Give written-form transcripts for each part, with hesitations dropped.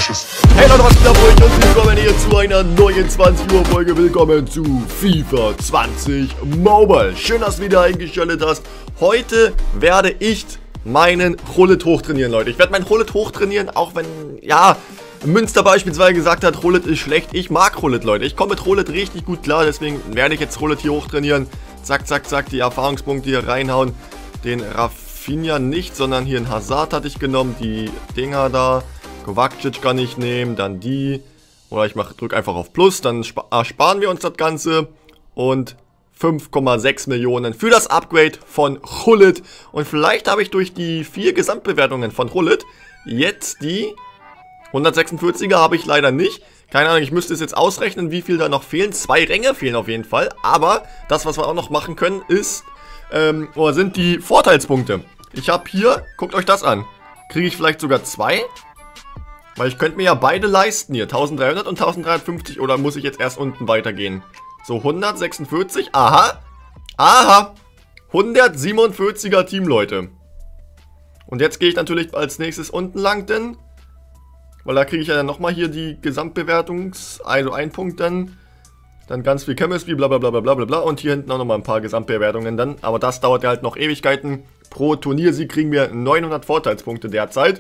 Hey Leute, was geht ab euch und willkommen hier zu einer neuen 20 Uhr Folge. Willkommen zu FIFA 20 Mobile. Schön, dass du wieder eingeschaltet hast. Heute werde ich meinen Hullet hochtrainieren, Leute. Ich werde meinen Hullet hochtrainieren, auch wenn, ja, Münster beispielsweise gesagt hat, Hullet ist schlecht. Ich mag Hullet, Leute. Ich komme mit Hullet richtig gut klar, deswegen werde ich jetzt Hullet hier hochtrainieren. Zack, zack, zack, die Erfahrungspunkte hier reinhauen. Den Rafinha nicht, sondern hier einen Hazard hatte ich genommen. Die Dinger da. Kovacic kann ich nehmen, dann die. Oder ich drücke einfach auf Plus, dann sparen wir uns das Ganze. Und 5,6 Millionen für das Upgrade von Hullet. Und vielleicht habe ich durch die 4 Gesamtbewertungen von Hullet jetzt die 146er habe ich leider nicht. Keine Ahnung, ich müsste es jetzt ausrechnen, wie viel da noch fehlen. 2 Ränge fehlen auf jeden Fall. Aber das, was wir auch noch machen können, ist, sind die Vorteilspunkte. Ich habe hier, guckt euch das an. Kriege ich vielleicht sogar 2? Weil ich könnte mir ja beide leisten hier. 1300 und 1350. Oder muss ich jetzt erst unten weitergehen? So, 146. Aha. Aha. 147er Team, Leute. Und jetzt gehe ich natürlich als nächstes unten lang, denn... Weil da kriege ich ja dann nochmal hier die also 1 Punkt dann. Dann ganz viel Chemistry, bla bla bla bla bla bla. Und hier hinten auch nochmal ein paar Gesamtbewertungen dann. Aber das dauert ja halt noch Ewigkeiten. Pro Turniersieg kriegen wir 900 Vorteilspunkte derzeit.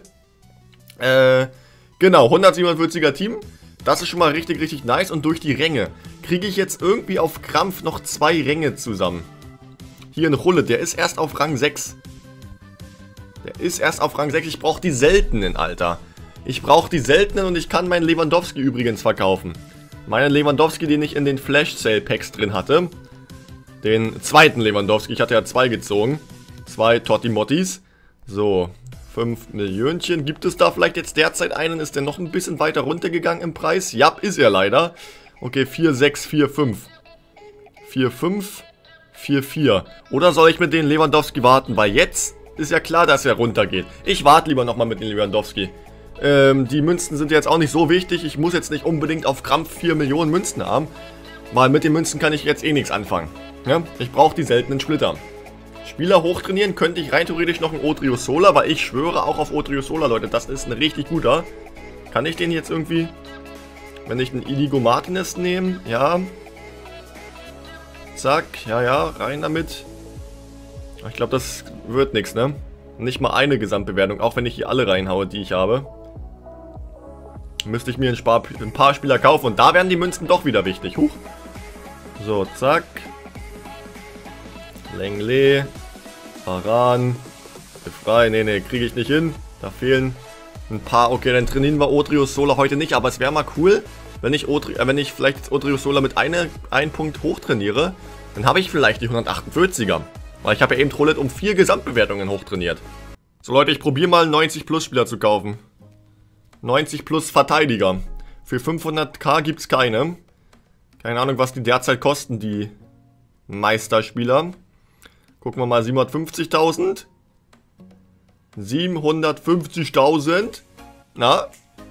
Genau, 147er Team. Das ist schon mal richtig, richtig nice. Und durch die Ränge kriege ich jetzt irgendwie auf Krampf noch 2 Ränge zusammen. Hier ein Hullet, der ist erst auf Rang 6. Der ist erst auf Rang 6. Ich brauche die seltenen, Alter. Ich brauche die seltenen und ich kann meinen Lewandowski übrigens verkaufen. Meinen Lewandowski, den ich in den Flash Sale Packs drin hatte. Den zweiten Lewandowski. Ich hatte ja 2 gezogen. 2 Totti Mottis. So, 5 Millionchen. Gibt es da vielleicht jetzt derzeit einen? Ist der noch ein bisschen weiter runtergegangen im Preis? Ja, ist er leider. Okay, 4, 6, 4, 5. 4, 5, 4, 4. Oder soll ich mit den Lewandowski warten? Weil jetzt ist ja klar, dass er runtergeht. Ich warte lieber nochmal mit den Lewandowski. Die Münzen sind jetzt auch nicht so wichtig. Ich muss jetzt nicht unbedingt auf Krampf 4 Millionen Münzen haben. Weil mit den Münzen kann ich jetzt eh nichts anfangen. Ja? Ich brauche die seltenen Splitter. Spieler hochtrainieren könnte ich rein theoretisch noch einen Odriozola, weil ich schwöre auch auf Odriozola, Leute. Das ist ein richtig guter. Kann ich den jetzt irgendwie, wenn ich einen Inigo Martinez nehme, ja. Zack, ja, ja, rein damit. Ich glaube, das wird nichts, ne? Nicht mal eine Gesamtbewertung, auch wenn ich hier alle reinhaue, die ich habe. Müsste ich mir ein paar Spieler kaufen und da werden die Münzen doch wieder wichtig. Huch. So, zack. Lenglet. Varan. Frei. Nee, kriege ich nicht hin. Da fehlen ein paar. Okay, dann trainieren wir Odriozola heute nicht. Aber es wäre mal cool, wenn ich vielleicht jetzt Odriozola mit einem Punkt hochtrainiere. Dann habe ich vielleicht die 148er. Weil ich habe ja eben Hullet um 4 Gesamtbewertungen hochtrainiert. So Leute, ich probiere mal 90 Plus Spieler zu kaufen. 90 Plus Verteidiger. Für 500k gibt es keine. Keine Ahnung, was die derzeit kosten, die Meisterspieler. Gucken wir mal, 750.000. 750.000. Na?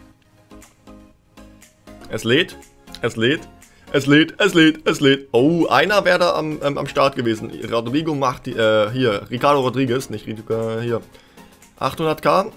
Es lädt. Es lädt. Es lädt, es lädt, es lädt. Oh, einer wäre da am Start gewesen. Rodrigo macht die, hier, Ricardo Rodriguez, nicht Ricardo, hier. 800k.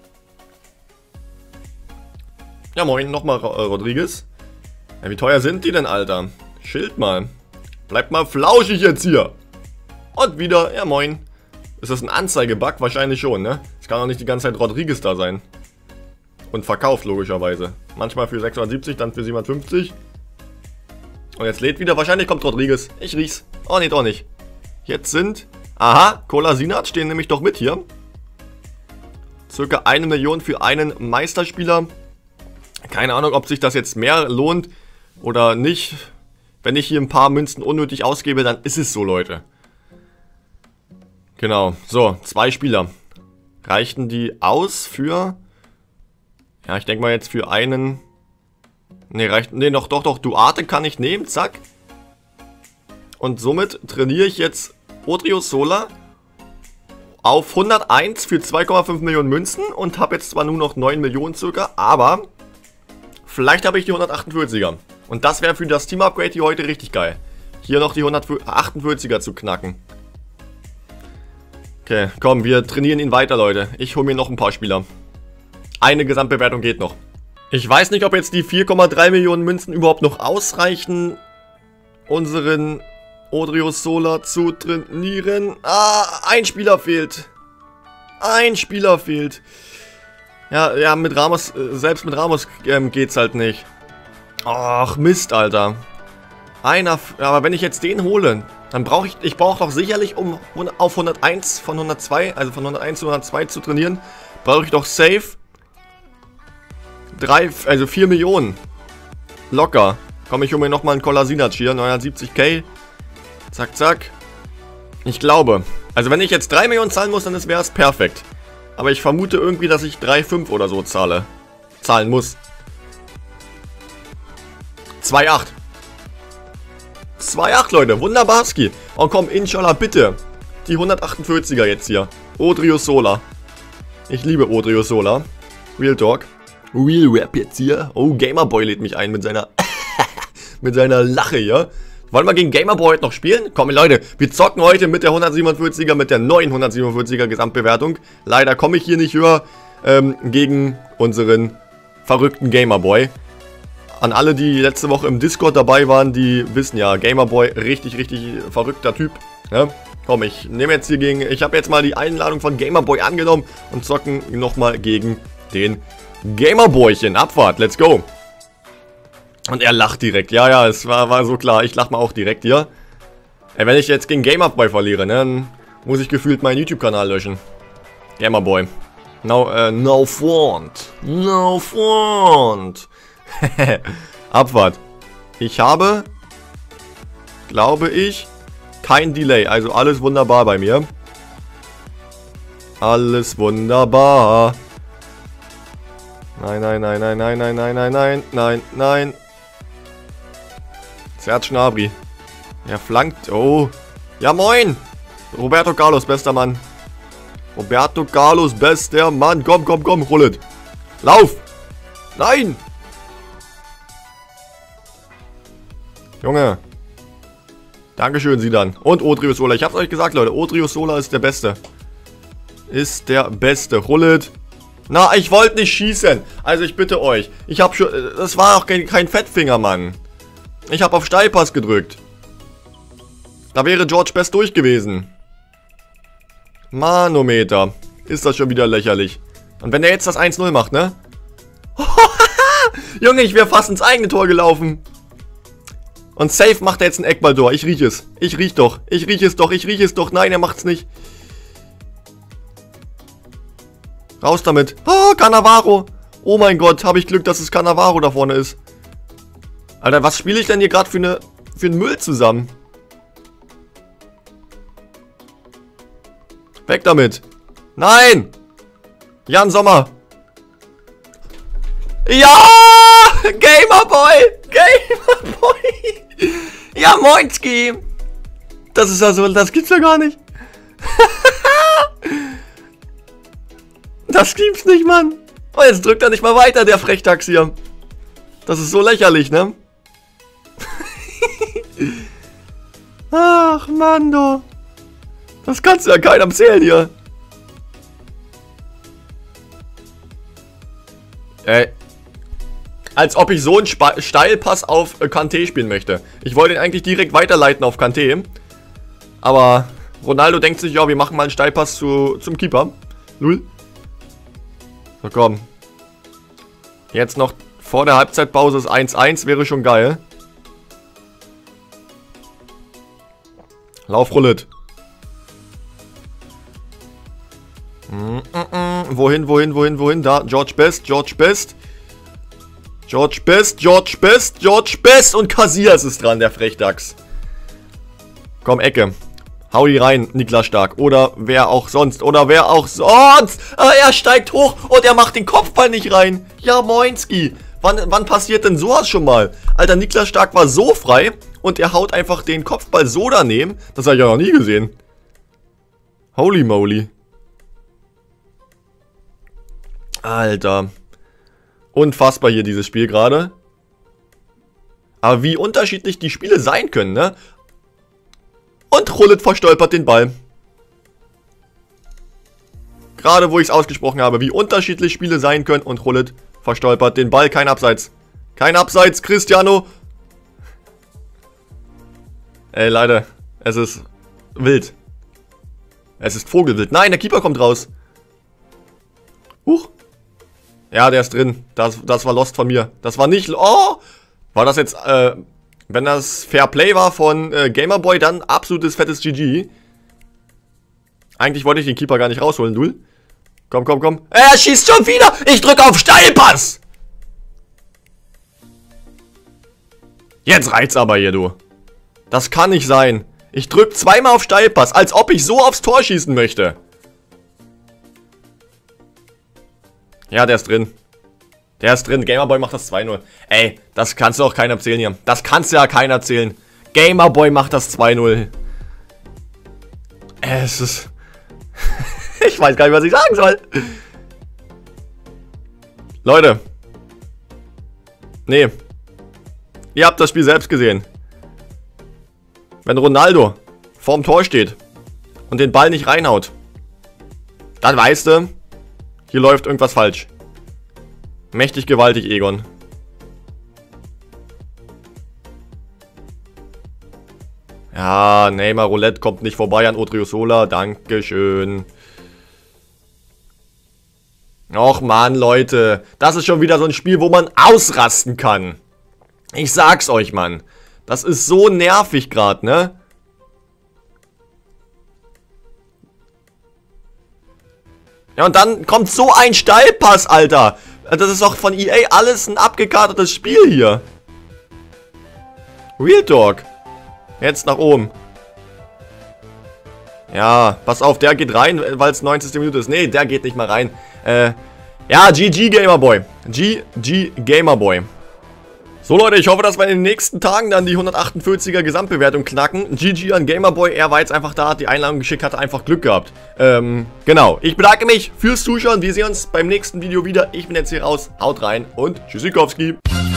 Ja, moin, nochmal Rodriguez. Ja, wie teuer sind die denn, Alter? Schild mal. Bleibt mal flauschig jetzt hier. Und wieder, ja moin. Ist das ein Anzeigebug? Wahrscheinlich schon, ne? Es kann doch nicht die ganze Zeit Rodriguez da sein. Und verkauft, logischerweise. Manchmal für 670, dann für 750. Und jetzt lädt wieder. Wahrscheinlich kommt Rodriguez. Ich riech's. Oh, nee, doch nicht. Jetzt sind... Aha, Kolasinac stehen nämlich doch mit hier. Circa 1 Million für einen Meisterspieler. Keine Ahnung, ob sich das jetzt mehr lohnt oder nicht. Wenn ich hier ein paar Münzen unnötig ausgebe, dann ist es so, Leute. Genau. So, 2 Spieler. Reichten die aus für... Ja, ich denke mal jetzt für einen... Ne, reicht... Ne, doch, Duarte kann ich nehmen, zack. Und somit trainiere ich jetzt Odriozola auf 101 für 2,5 Millionen Münzen und habe jetzt zwar nur noch 9 Millionen circa, aber vielleicht habe ich die 148er. Und das wäre für das Team-Upgrade hier heute richtig geil. Hier noch die 148er zu knacken. Okay, komm, wir trainieren ihn weiter, Leute. Ich hole mir noch ein paar Spieler. Eine Gesamtbewertung geht noch. Ich weiß nicht, ob jetzt die 4,3 Millionen Münzen überhaupt noch ausreichen, unseren Odriozola zu trainieren. Ah, ein Spieler fehlt. Ein Spieler fehlt. Ja, mit Ramos, selbst mit Ramos geht's halt nicht. Ach, Mist, Alter. Aber wenn ich jetzt den hole, dann brauche ich brauche doch sicherlich, um auf 101 von 102, also von 101 zu 102 zu trainieren, brauche ich doch safe 4 Millionen. Locker. Komm, ich hole mir nochmal einen Kolasinac hier, 970k. Zack, zack. Ich glaube, also wenn ich jetzt 3 Millionen zahlen muss, dann wäre es perfekt. Aber ich vermute irgendwie, dass ich 3,5 oder so zahlen muss. 2,8. 2,8, Leute. Wunderbarski. Oh komm, inshallah, bitte. Die 148er jetzt hier. Odriozola. Ich liebe Odriozola. Real Talk. Real Rap jetzt hier. Oh, Gamerboy lädt mich ein mit seiner mit seiner Lache hier. Wollen wir gegen Gamerboy heute noch spielen? Komm, Leute, wir zocken heute mit der 147er, mit der neuen 147er Gesamtbewertung. Leider komme ich hier nicht höher gegen unseren verrückten Gamerboy. An alle, die letzte Woche im Discord dabei waren, die wissen ja, Gamerboy, richtig, richtig verrückter Typ. Ja? Komm, ich nehme jetzt hier gegen, ich habe jetzt mal die Einladung von Gamerboy angenommen und zocken nochmal gegen den Gamerboychen. Abfahrt, let's go. Und er lacht direkt. Ja, es war so klar. Ich lach mal auch direkt hier. Ey, wenn ich jetzt gegen Gamerboy verliere, ne, dann muss ich gefühlt meinen YouTube-Kanal löschen. Gamerboy. No front. No front. Abfahrt. Ich habe, glaube ich, kein Delay. Also alles wunderbar bei mir. Alles wunderbar. Nein, nein, nein, nein, nein, nein, nein, nein, nein, nein, nein. Serge Gnabry. Er flankt. Oh. Ja, moin. Roberto Carlos, bester Mann. Roberto Carlos, bester Mann. Komm, komm, komm. Rollet. Lauf. Nein. Junge. Dankeschön, Zidane. Und Odriozola. Ich hab's euch gesagt, Leute. Odriozola ist der Beste. Ist der Beste. Rollet. Na, ich wollte nicht schießen. Also ich bitte euch. Ich hab schon... Das war auch kein Fettfinger, Mann. Ich habe auf Steilpass gedrückt. Da wäre George Best durch gewesen. Manometer. Ist das schon wieder lächerlich. Und wenn der jetzt das 1-0 macht, ne? Junge, ich wäre fast ins eigene Tor gelaufen. Und safe macht er jetzt ein Eckballtor. Ich rieche es. Ich riech doch. Ich rieche es doch. Ich rieche es doch. Nein, er macht's nicht. Raus damit. Oh, Cannavaro. Oh mein Gott, habe ich Glück, dass es Cannavaro da vorne ist. Alter, was spiele ich denn hier gerade für einen Müll zusammen? Weg damit. Nein! Jan Sommer. Ja! Gamerboy! Gamerboy! Ja, Moinski! Das ist ja so, das gibt's ja gar nicht. Das gibt's nicht, Mann. Oh, jetzt drückt er nicht mal weiter, der Frechdachs hier. Das ist so lächerlich, ne? Ach, Mann, du. Das kannst du ja keinem erzählen hier. Als ob ich so einen Steilpass auf Kanté spielen möchte. Ich wollte ihn eigentlich direkt weiterleiten auf Kanté. Aber Ronaldo denkt sich, ja, wir machen mal einen Steilpass zum Keeper. Null. So, komm. Jetzt noch vor der Halbzeitpause ist 1-1, wäre schon geil. Lauf, Rollet. Wohin, wohin, wohin, wohin? Da, George Best, George Best. George Best, George Best, George Best. Und Casillas ist dran, der Frechdachs. Komm, Ecke. Hau die rein, Niklas Stark. Oder wer auch sonst. Oder wer auch sonst. Er steigt hoch und er macht den Kopfball nicht rein. Ja, Moinski. Wann passiert denn sowas schon mal? Alter, Niklas Stark war so frei und er haut einfach den Kopfball so daneben. Das habe ich ja noch nie gesehen. Holy moly. Alter. Unfassbar hier dieses Spiel gerade. Aber wie unterschiedlich die Spiele sein können, ne? Und Rollet verstolpert den Ball. Gerade wo ich es ausgesprochen habe, wie unterschiedlich Spiele sein können und Rollet verstolpert. Den Ball, kein Abseits. Kein Abseits, Cristiano. Ey, Leute, es ist wild. Es ist Vogelwild. Nein, der Keeper kommt raus. Huch. Ja, der ist drin. Das war Lost von mir. Das war nicht... Oh! War das jetzt... wenn das Fair Play war von Gamerboy, dann absolutes fettes GG. Eigentlich wollte ich den Keeper gar nicht rausholen, Dul. Komm, komm, komm. Er schießt schon wieder! Ich drücke auf Steilpass! Jetzt reicht's aber hier, du. Das kann nicht sein. Ich drück zweimal auf Steilpass, als ob ich so aufs Tor schießen möchte. Ja, der ist drin. Der ist drin. Gamerboy macht das 2-0. Ey, das kannst du auch keiner erzählen hier. Das kannst du ja keiner erzählen. Gamerboy macht das 2-0. Es ist... Ich weiß gar nicht, was ich sagen soll. Leute. Nee. Ihr habt das Spiel selbst gesehen. Wenn Ronaldo vorm Tor steht und den Ball nicht reinhaut, dann weißt du, hier läuft irgendwas falsch. Mächtig gewaltig, Egon. Ja, Neymar Roulette kommt nicht vorbei an Odriozola. Dankeschön. Och man, Leute. Das ist schon wieder so ein Spiel, wo man ausrasten kann. Ich sag's euch, Mann. Das ist so nervig gerade, ne? Ja, und dann kommt so ein Steilpass, Alter. Das ist doch von EA alles ein abgekartetes Spiel hier. Real Talk. Jetzt nach oben. Ja, pass auf, der geht rein, weil es 90. Minute ist. Nee, der geht nicht mal rein. Ja, GG Gamerboy. GG Gamerboy. So Leute, ich hoffe, dass wir in den nächsten Tagen dann die 148er Gesamtbewertung knacken. GG an Gamerboy, er war jetzt einfach da, hat die Einladung geschickt, hatte einfach Glück gehabt. Genau. Ich bedanke mich fürs Zuschauen, wir sehen uns beim nächsten Video wieder. Ich bin jetzt hier raus, haut rein und Tschüssikowski.